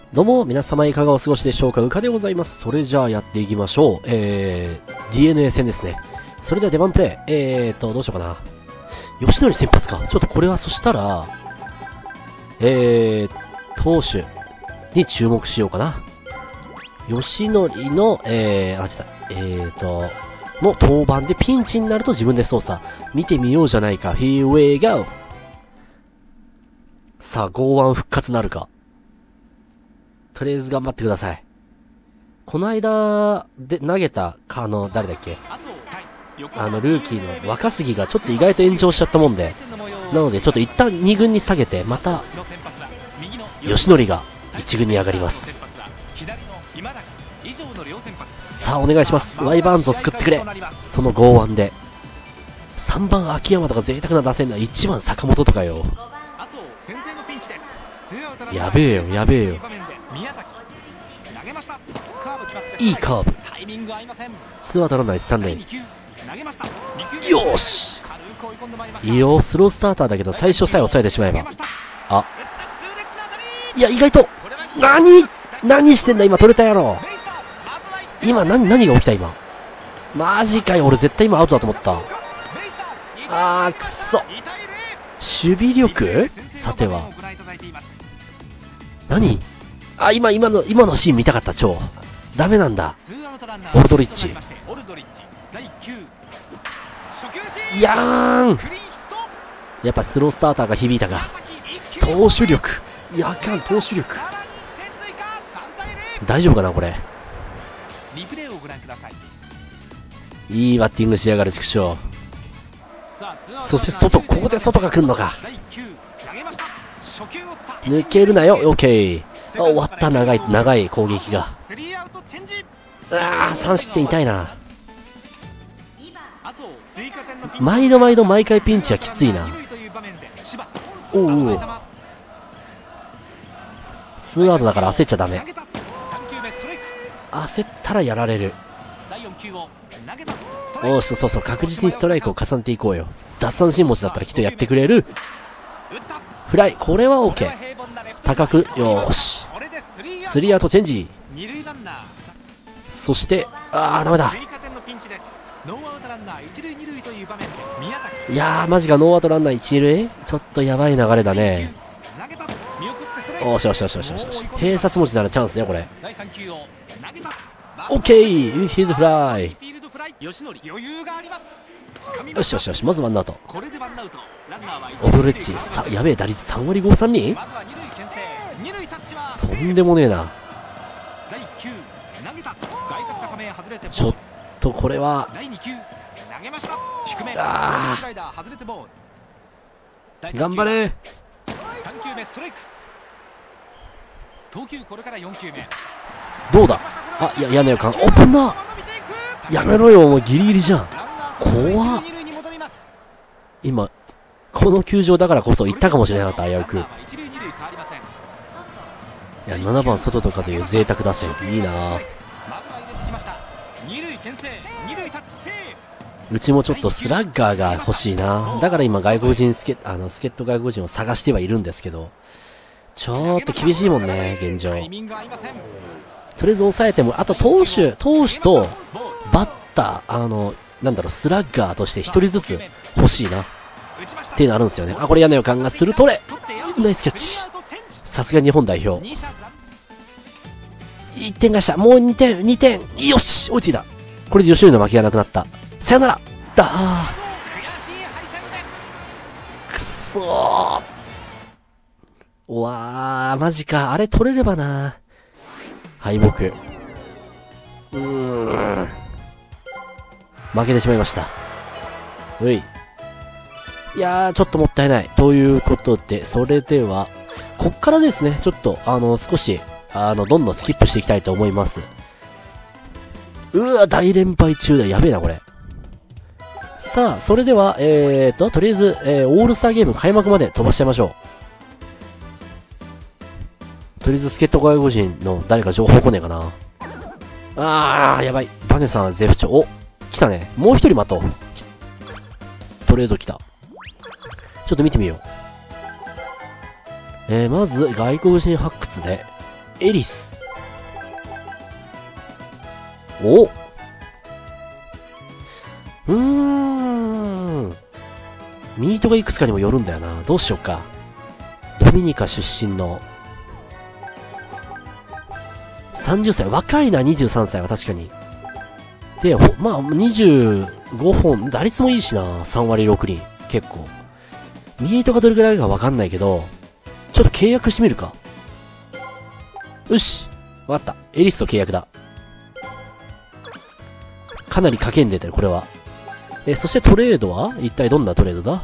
どうも、皆様いかがお過ごしでしょうか。うかでございます。それじゃあやっていきましょう。DNA 戦ですね。それでは出番プレイ。どうしようかな。吉典先発か。ちょっとこれはそしたら、投手に注目しようかな。吉典の、の登板でピンチになると自分で操作。見てみようじゃないか。Here we go! さあ、剛腕復活なるか。とりあえず頑張ってください。この間で投げた誰だっけ、ルーキーの若杉がちょっと意外と炎上しちゃったもんで、なのでちょっと一旦2軍に下げて、また吉典が1軍に上がります。さあお願いします。ワイバーンズを救ってくれ。その剛腕で3番秋山とか贅沢な打線な、1番坂本とかよ。やべえよやべえよ。いいカーブ。ツーアウトランナー一三塁。よーし、いいよ。スロースターターだけど最初さえ抑えてしまえば。あ、いや意外と何してんだ今。取れたやろ今。何が起きた今。マジかよ。俺絶対今アウトだと思った。あーくそ。守備力、さては何。あ、今のシーン見たかった。超ダメなんだ。オルドリッチ。いやーん、やっぱスロースターターが響いたか。投手力、いやあかん。投手力大丈夫かなこれ。いいバッティングしやがる畜生。そして外、ここで外が来んのか。抜けるなよ。オッケー。あ、終わった。長い攻撃が。ああ、3失点痛いな。毎回ピンチはきついな。おうおう、ツーアウトだから焦っちゃダメ。焦ったらやられる。おーし、そうそう、確実にストライクを重ねていこうよ。奪三振持ちだったらきっとやってくれる。フライ、これは OK。 高く、よーし、スリーアウトチェンジ。そしてダメだ。いやーマジか。ノーアウトランナー一塁、ちょっとやばい流れだね。おしよしよしよしよしよし、併殺持ちならチャンスよこれ。オッケー、ヒーズフライ。よしよしよし、まずワンアウト。オブレッチ、さ、やべえ、打率3割5分3厘。とんでもねえな。ちょっとこれは頑張れ。どうだ。あ、いや、嫌な予感。オープンだ。やめろよ、もうギリギリじゃん。怖っ。今この球場だからこそ行ったかもしれなかった。危うく。いや、7番外とかという贅沢打線いいな。うちもちょっとスラッガーが欲しいな。だから今外国人助っ人外国人を探してはいるんですけど、ちょっと厳しいもんね現状。とりあえず抑えても、あと投手とバッター、スラッガーとして一人ずつ欲しいなっていうのあるんですよね。あ、これ嫌な予感がする。取れ、ナイスキャッチ。さすが日本代表。1点返した。もう2点。よし、追いついた。これで吉典の負けがなくなった。さよならだー。くそー。うわー、マジか。あれ取れればな。敗北。負けてしまいました。うい。いやー、ちょっともったいない。ということで、それでは、こっからですね、ちょっと、少し、どんどんスキップしていきたいと思います。うわ、大連敗中だ。やべえな、これ。さあ、それでは、とりあえず、オールスターゲーム開幕まで飛ばしちゃいましょう。とりあえず、助っ人外国人の誰か情報来ねえかな。やばい。バネさんは絶不調。お、来たね。もう一人待とう。トレード来た。ちょっと見てみよう。まず、外国人発掘で、 エリス。おミートがいくつかにもよるんだよな。どうしよっか。ドミニカ出身の。30歳。若いな、23歳は確かに。で、まあ、25本。打率もいいしな。3割6厘。結構。ミートがどれくらいかわかんないけど、ちょっと契約してみるか。よし。わかった。エリスと契約だ。かなり賭けに出てる、これは。そしてトレードは一体どんなトレードだ？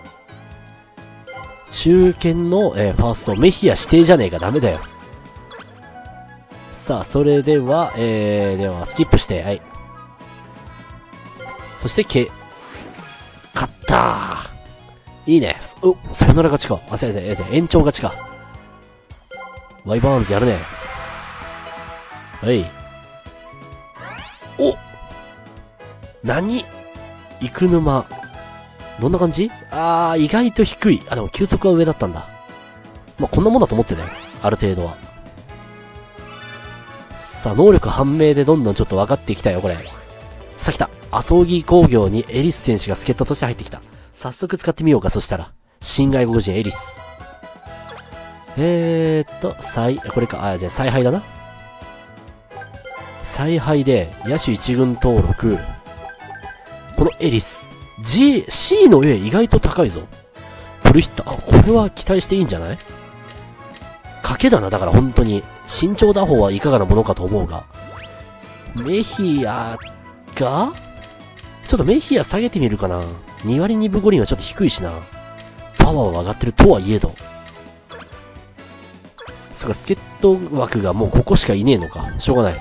中堅の、ファースト、メヒア指定じゃねえか、ダメだよ。さあ、それでは、では、スキップして、はい。そして、勝ったー。いいね。お、さよなら勝ちか。あ、延長勝ちか。ワイバーンズやるね。はい。お！何？生沼。どんな感じ？意外と低い。でも球速は上だったんだ。まあ、こんなもんだと思ってたよ。ある程度は。さあ、能力判明でどんどんちょっと分かっていきたいよ、これ。さあ来た。アソギ工業にエリス選手が助っ人として入ってきた。早速使ってみようか、そしたら。新外国人エリス。これか。じゃあ采配だな。采配で、野手一軍登録。このエリス。C の A 意外と高いぞ。プルヒッター。これは期待していいんじゃない？賭けだな、だから本当に。身長打法はいかがなものかと思うが。メヒアがちょっとメヒア下げてみるかな。2割2分5厘はちょっと低いしな。パワーは上がってるとはいえど。そうか、助っ人枠がもうここしかいねえのか。しょうがない。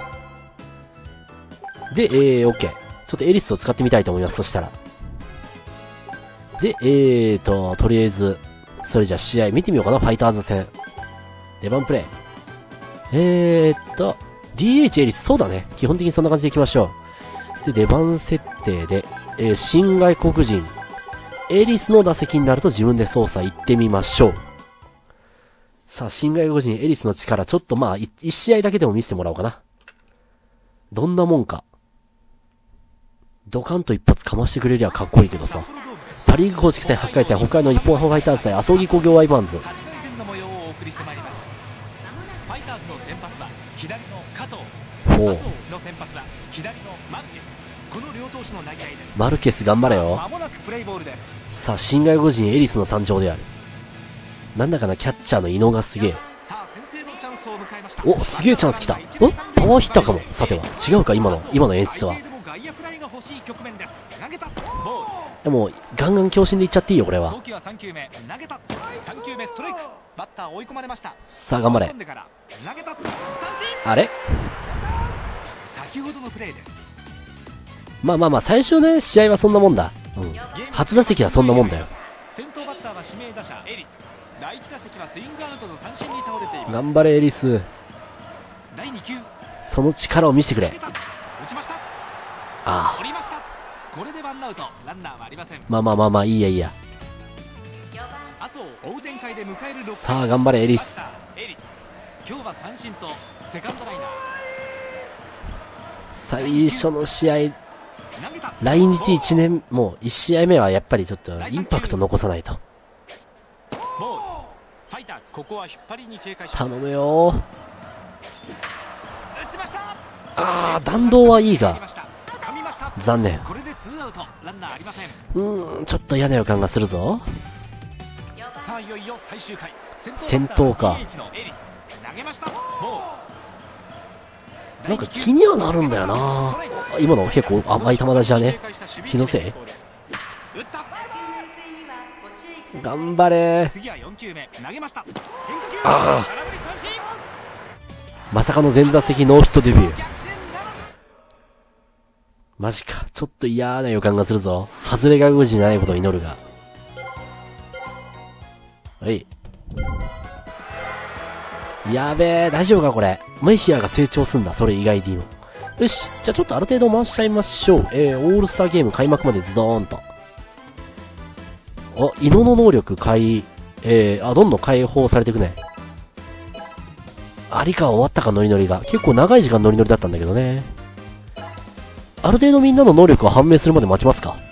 で、OK。ちょっとエリスを使ってみたいと思います。そしたら。で、とりあえず、それじゃあ試合見てみようかな。ファイターズ戦。出番プレイ。DH エリス。そうだね。基本的にそんな感じでいきましょう。で、出番設定で、新外国人。エリスの打席になると自分で操作行ってみましょう。さあ、新外国人エリスの力、ちょっとまあ、1試合だけでも見せてもらおうかな。どんなもんか。ドカンと一発かましてくれりゃかっこいいけどさ。パリーグ公式戦8回戦、北海道日本ハムファイターズ対アソギ工業ワイバーンズ。ほう。マルケス頑張れよ。さあ、新外国人エリスの参上である。なんだかな、キャッチャーの伊野がすげえ。お、すげえチャンス来た。パワーヒッターかも。さては。違うか、今の演出は。でも、ガンガン強振でいっちゃっていいよ、これは。さあ、頑張れ。あれ？まあ、最初ね、試合はそんなもんだ。初打席はそんなもんだよ。頑張れ、エリス。その力を見せてくれ。ああ。まあ、いいやいいや。さあ、頑張れ、エリス。最初の試合、来日1年、もう1試合目はやっぱりちょっとインパクト残さないと。頼むよー。弾道はいいが、残念。ちょっと嫌な予感がするぞ。先頭か。なんか気にはなるんだよな。今の結構甘い球出しじゃね。気のせい。頑張れ。まさかの前打席ノーヒットデビュー。マジか。ちょっと嫌な予感がするぞ。外れが無事じゃないことを祈るが。はい。やべえ、大丈夫かこれ。メヒアが成長すんだ。それ以外でも。よし。じゃあちょっとある程度回しちゃいましょう。オールスターゲーム開幕までズドーンと。伊野の能力どんどん解放されていくね。 有川終わったか、ノリノリが。結構長い時間ノリノリだったんだけどね。ある程度みんなの能力が判明するまで待ちますか。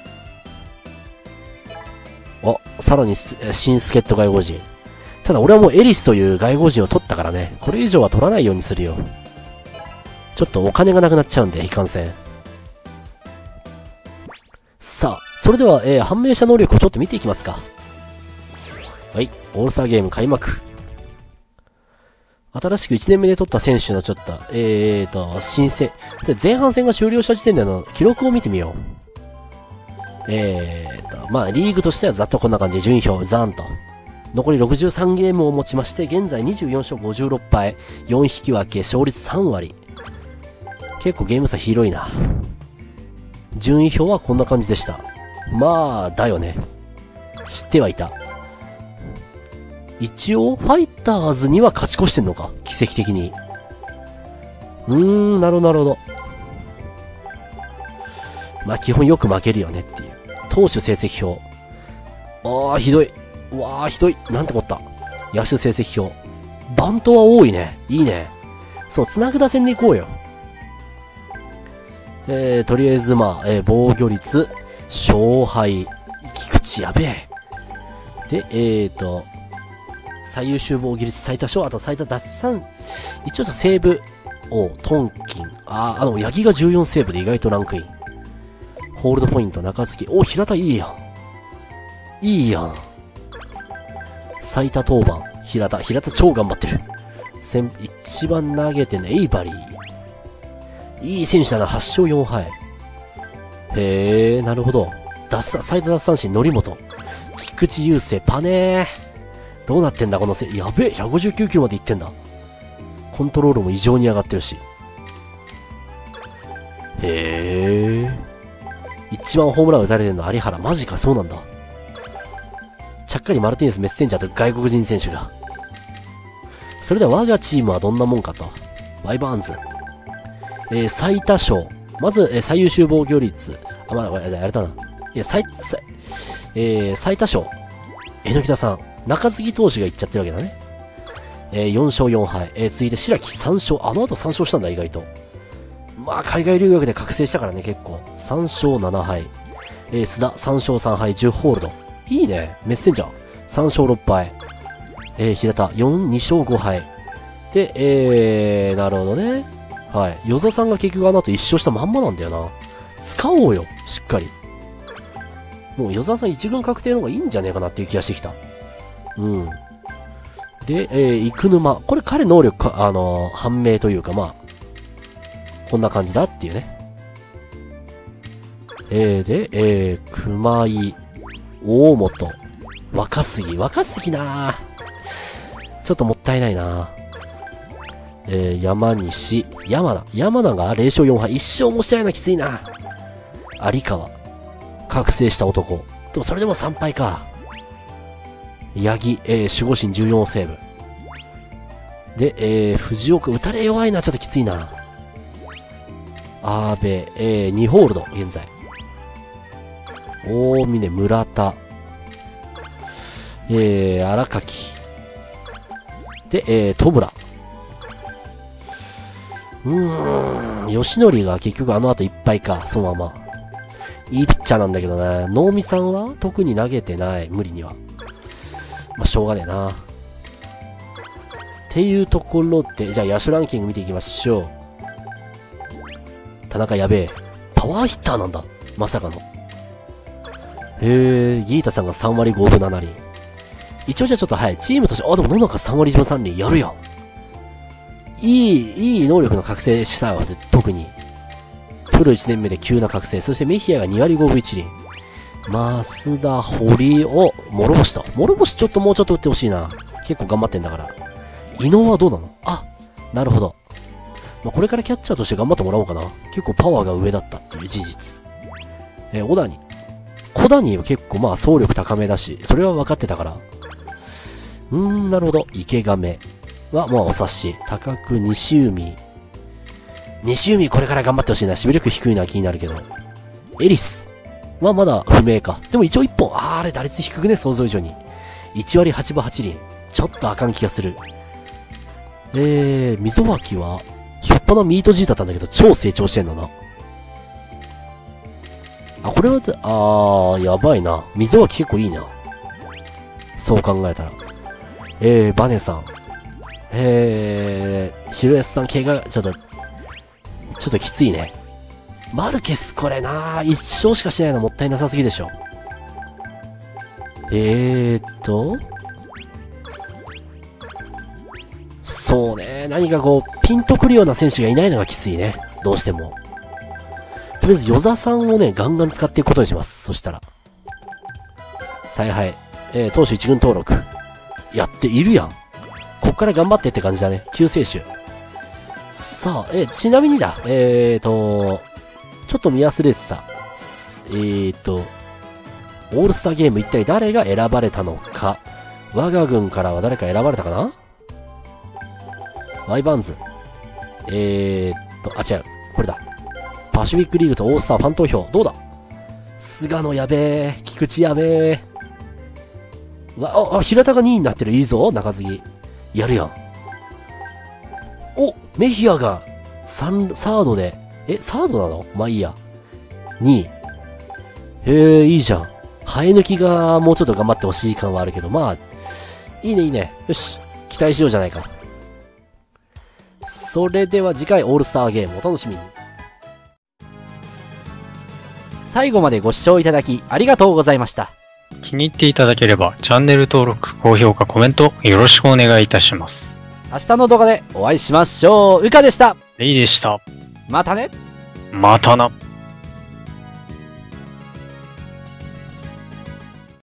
あ、さらに、新助っ人外国人。ただ俺はもうエリスという外国人を取ったからね。これ以上は取らないようにするよ。ちょっとお金がなくなっちゃうんで、いかんせん。さあ、それでは、判明した能力をちょっと見ていきますか。はい、オールスターゲーム開幕。新しく1年目で取った選手のちょっと、申請。で、前半戦が終了した時点での記録を見てみよう。まあ、リーグとしてはざっとこんな感じ。順位表、ザーンと。残り63ゲームをもちまして、現在24勝56敗、4引き分け、勝率3割。結構ゲーム差広いな。順位表はこんな感じでした。まあ、だよね。知ってはいた。一応、ファイターズには勝ち越してんのか、奇跡的に。なるほど。まあ、基本よく負けるよねっていう。投手成績表。ああ、ひどい。うわあ、ひどい。なんてこった。野手成績表。バントは多いね。いいね。そう、つなぐ打線でいこうよ。とりあえず、まあ、防御率、勝敗、菊池やべえ。で、最優秀防御率最多勝、あと最多奪三、一応セーブを、トンキン、八木が14セーブで意外とランクイン。ホールドポイント、中継ぎ、平田いいやん。いいやん。最多登板、平田超頑張ってる。一番投げてんの、エイバリー。いい選手だな、8勝4敗。へえ、なるほど。最多奪三振、則本。菊池雄星、パネー。どうなってんだ、このやべえ、159キロまでいってんだ。コントロールも異常に上がってるし。へえ。一番ホームラン打たれてるの有原。マジか、そうなんだ。ちゃっかりマルティネス、メッセンジャーと外国人選手が。それでは我がチームはどんなもんかと。ワイバーンズ。最多勝。まず、最優秀防御率。まだ、あれだな。いや、最多勝。榎田さん。中継ぎ投手がいっちゃってるわけだね。4勝4敗。続いて白木3勝。あの後3勝したんだ、意外と。まあ、海外留学で覚醒したからね、結構。3勝7敗。須田3勝3敗、10ホールド。いいね。メッセンジャー。3勝6敗。平田2勝5敗。で、なるほどね。はい。与座さんが結局あの後1勝したまんまなんだよな。使おうよ、しっかり。もう与座さん1軍確定の方がいいんじゃねえかなっていう気がしてきた。で、生沼。これ彼能力か、判明というか、まあ、こんな感じだっていうね。で、熊井、大本、若杉なぁ。ちょっともったいないなぁ。山西、山名が0勝4敗、1勝もしてないな、きついな。有川、覚醒した男。でもそれでも3敗か。八木、守護神14セーブ。で、藤岡、打たれ弱いな、ちょっときついな。阿部、2ホールド、現在。大峰、村田。荒垣。で、戸村。吉典が結局あの後いっぱいか、そのまま。いいピッチャーなんだけどね。能見さんは特に投げてない、無理には。まあ、しょうがねえな。っていうところで、じゃあ野手ランキング見ていきましょう。田中やべえ。パワーヒッターなんだ。まさかの。ギータさんが3割5分7厘。一応じゃあちょっとはい、チームとして、でも野中3割1分3厘やるやん。いい能力の覚醒したわ、特に。プロ1年目で急な覚醒。そしてメヒアが2割5分1厘。増田、堀尾、諸星と。諸星ちょっともうちょっと打ってほしいな。結構頑張ってんだから。伊能はどうなの？なるほど。まあ、これからキャッチャーとして頑張ってもらおうかな。結構パワーが上だったっていう事実。小谷。小谷は結構まあ走力高めだし、それは分かってたから。なるほど。池亀はまあお察し。高久、西海。西海これから頑張ってほしいな。守備力低いのは気になるけど。エリスはまだ不明か。でも一応1本。あれ打率低くね、想像以上に。1割8分8厘。ちょっとあかん気がする。 溝脇は、しょっぱなミート G だったんだけど、超成長してんだな。あ、これは、やばいな。溝脇結構いいな。そう考えたら。バネさん。ヒロエスさん怪我、ちょっときついね。マルケスこれなぁ、一勝しかしないのもったいなさすぎでしょ。そうね、何かこう、ピンとくるような選手がいないのがきついね。どうしても。とりあえず、与座さんをね、ガンガン使っていくことにします。そしたら。采配。投手一軍登録。やっているやん。こっから頑張ってって感じだね。救世主。さあ、ちなみにだ。ちょっと見忘れてた。オールスターゲーム一体誰が選ばれたのか。我が軍からは誰か選ばれたかな？ワイバンズ。違う。これだ。パシフィックリーグとオールスターファン投票。どうだ？菅野やべえ。菊池やべえ。平田が2位になってる。いいぞ、中継ぎ。やるやん。お、メヒアが、サードで、サードなの？まあいいや。2位。いいじゃん。生え抜きがもうちょっと頑張ってほしい感はあるけど、まあ、いいねいいね。よし。期待しようじゃないか。それでは次回オールスターゲームお楽しみに。最後までご視聴いただきありがとうございました。 気に入っていただければチャンネル登録、高評価、コメントよろしくお願いいたします。 明日の動画でお会いしましょう。うかでした。 レイでした。 またね。 またな。